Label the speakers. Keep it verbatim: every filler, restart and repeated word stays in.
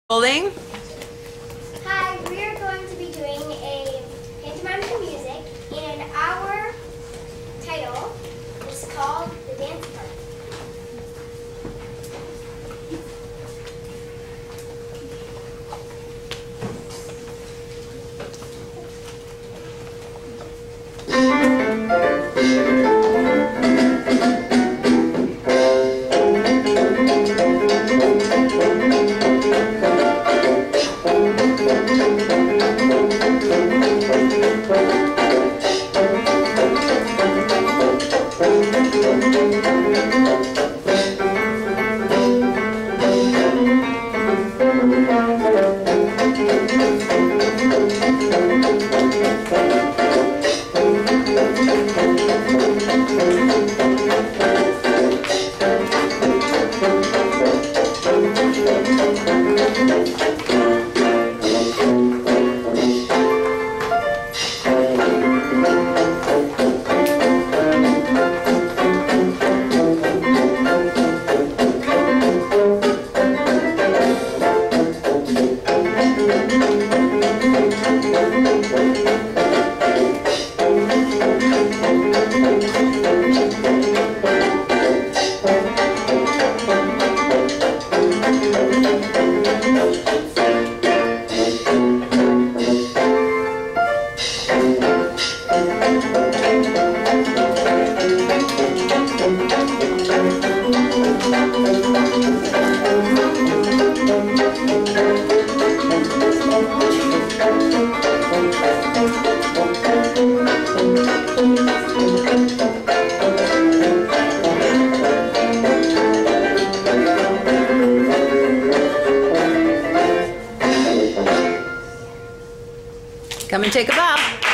Speaker 1: Rolling.
Speaker 2: Hi, we are going to be doing a pantomime to music, and our title is called The Dance Part.
Speaker 1: Come and take a bow.